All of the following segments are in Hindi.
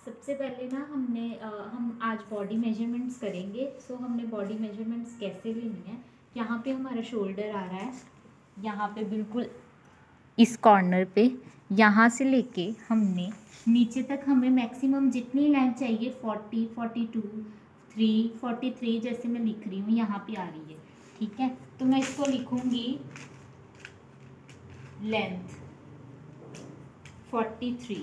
सबसे पहले ना हम आज बॉडी मेजरमेंट्स करेंगे। सो हमने बॉडी मेजरमेंट्स कैसे लेनी है। यहाँ पे हमारा शोल्डर आ रहा है, यहाँ पे बिल्कुल इस कॉर्नर पे, यहाँ से लेके हमने नीचे तक हमें मैक्सिमम जितनी लेंथ चाहिए 40, 42, 3, 43 जैसे मैं लिख रही हूँ यहाँ पे आ रही है। ठीक है, तो मैं इसको लिखूँगी लेंथ 43।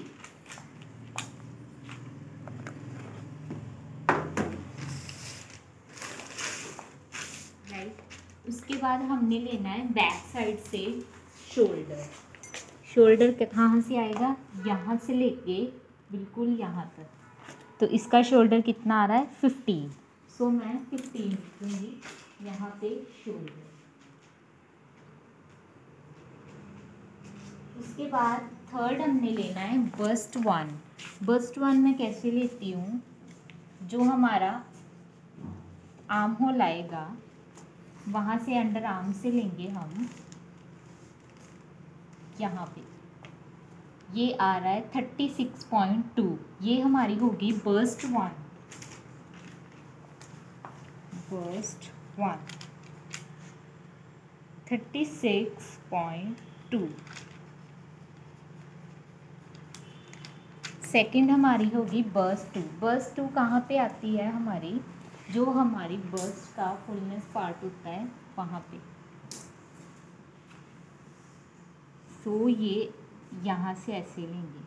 उसके बाद हमने लेना है बैक साइड से शोल्डर। शोल्डर कहाँ से आएगा, यहाँ से लेके बिल्कुल यहाँ तक। तो इसका शोल्डर कितना आ रहा है 15। सो मैं 15 लिखूँगी यहाँ पे शोल्डर। उसके बाद थर्ड हमने लेना है बस्ट 1। बस्ट 1 मैं कैसे लेती हूँ, जो हमारा आर्म होल आएगा वहाँ से अंडर आर्म से लेंगे हम, यहाँ पे ये आ रहा है 36.2। ये हमारी होगी बस्ट 1। बस्ट 1 36.2। सेकंड हमारी होगी बस्ट 2। बस्ट 2 कहाँ पे आती है हमारी, जो हमारी बस्ट का फुलनेस पार्ट होता है वहाँ पे। तो ये यहाँ से ऐसे लेंगे।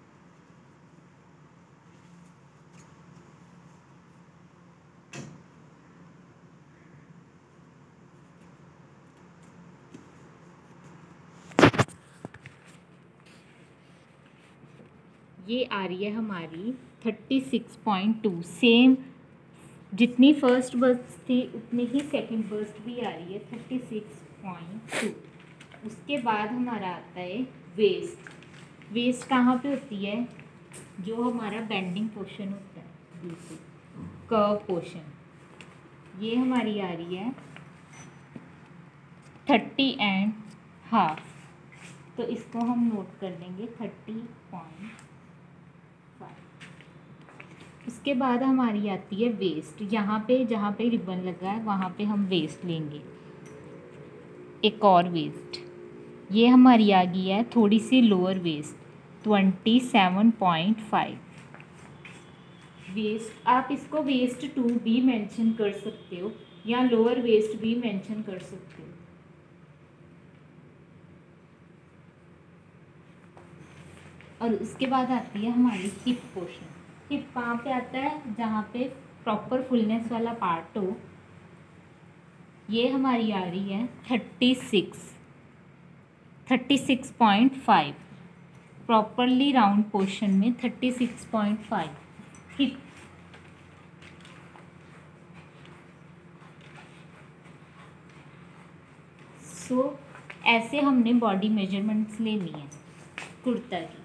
ये आ रही है हमारी 36.2। सेम जितनी फर्स्ट बस्ट थी उतनी ही सेकंड बस्ट भी आ रही है 36.2। उसके बाद हमारा आता है वेस्ट। वेस्ट कहाँ पे होती है, जो हमारा बेंडिंग पोर्शन होता है, बिल्कुल कर्व पोर्शन। ये हमारी आ रही है 30.5। तो इसको हम नोट कर देंगे 30.5। उसके बाद हमारी आती है वेस्ट। यहाँ पे जहाँ पे रिबन लगा है वहाँ पे हम वेस्ट लेंगे, एक और वेस्ट। ये हमारी आ गई है थोड़ी सी लोअर वेस्ट 27.5 वेस्ट। आप इसको वेस्ट 2 भी मेंशन कर सकते हो या लोअर वेस्ट भी मेंशन कर सकते हो। और उसके बाद आती है हमारी हिप पोर्शन। हिप कहाँ पे आता है, जहाँ पे प्रॉपर फुलनेस वाला पार्ट हो। ये हमारी आ रही है 36.5। प्रॉपरली राउंड पोर्शन में 36.5 हिप। सो ऐसे हमने बॉडी मेजरमेंट्स लेनी है कुर्ता की।